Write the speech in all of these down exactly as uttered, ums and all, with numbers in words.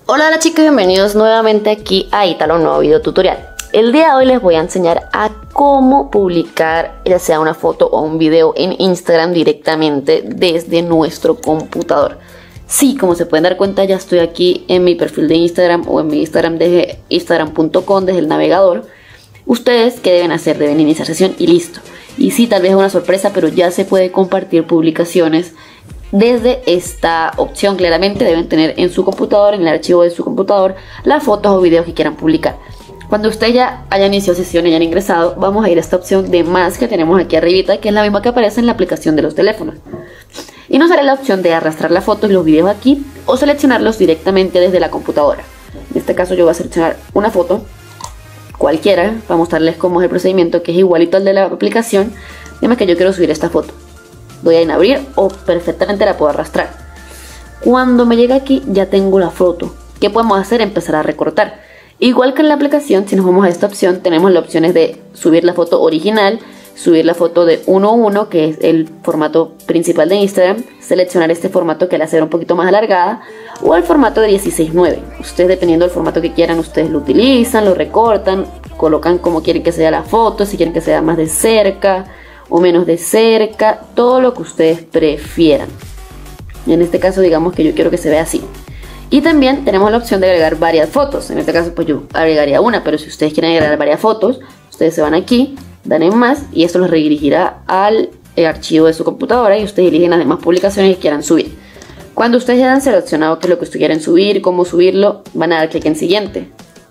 Hola, hola chicos, bienvenidos nuevamente aquí a Italo, un nuevo video tutorial. El día de hoy les voy a enseñar a cómo publicar ya sea una foto o un video en Instagram directamente desde nuestro computador. Sí, como se pueden dar cuenta, ya estoy aquí en mi perfil de Instagram o en mi Instagram desde instagram punto com, desde el navegador. Ustedes, ¿qué deben hacer? Deben iniciar sesión y listo. Y sí, tal vez es una sorpresa, pero ya se puede compartir publicaciones desde esta opción. Claramente deben tener en su computador, en el archivo de su computador, las fotos o videos que quieran publicar. Cuando ustedes ya hayan iniciado sesión y hayan ingresado, vamos a ir a esta opción de más que tenemos aquí arribita, que es la misma que aparece en la aplicación de los teléfonos. Y nos sale la opción de arrastrar las fotos y los videos aquí o seleccionarlos directamente desde la computadora. En este caso yo voy a seleccionar una foto cualquiera para mostrarles cómo es el procedimiento, que es igualito al de la aplicación. Dime que yo quiero subir esta foto. Doy en abrir o perfectamente la puedo arrastrar. Cuando me llega aquí ya tengo la foto. ¿Qué podemos hacer? Empezar a recortar. Igual que en la aplicación, si nos vamos a esta opción, tenemos las opciones de subir la foto original, subir la foto de uno a uno, que es el formato principal de Instagram, seleccionar este formato que la hace un poquito más alargada, o el formato de dieciséis nueve. Ustedes, dependiendo del formato que quieran, ustedes lo utilizan, lo recortan, colocan como quieren que sea la foto, si quieren que sea más de cerca o menos de cerca, todo lo que ustedes prefieran. En este caso, digamos que yo quiero que se vea así. Y también tenemos la opción de agregar varias fotos. En este caso, pues yo agregaría una, pero si ustedes quieren agregar varias fotos, ustedes se van aquí, dan en más y esto los redirigirá al archivo de su computadora y ustedes eligen las demás publicaciones que quieran subir. Cuando ustedes ya han seleccionado qué es lo que ustedes quieren subir, cómo subirlo, van a dar clic en siguiente.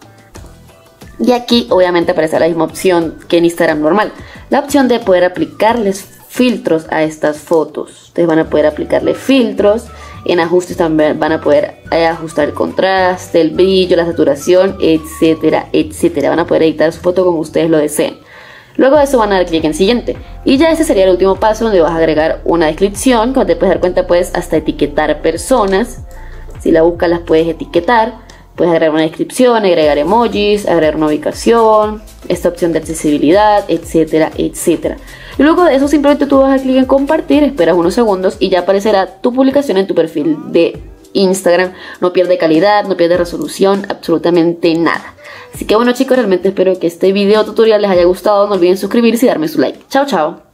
Y aquí obviamente aparece la misma opción que en Instagram normal, la opción de poder aplicarles filtros a estas fotos. Ustedes van a poder aplicarle filtros, en ajustes también van a poder ajustar el contraste, el brillo, la saturación, etcétera, etcétera. Van a poder editar su foto como ustedes lo deseen. Luego de eso van a dar clic en siguiente. Y ya ese sería el último paso, donde vas a agregar una descripción. Como te puedes dar cuenta, puedes hasta etiquetar personas. Si la buscas las puedes etiquetar. Puedes agregar una descripción, agregar emojis, agregar una ubicación, esta opción de accesibilidad, etcétera, etcétera. Y luego de eso simplemente tú vas a dar clic en compartir, esperas unos segundos y ya aparecerá tu publicación en tu perfil de Instagram. No pierde calidad, no pierde resolución, absolutamente nada. Así que bueno chicos, realmente espero que este video tutorial les haya gustado. No olviden suscribirse y darme su like. Chao, chao.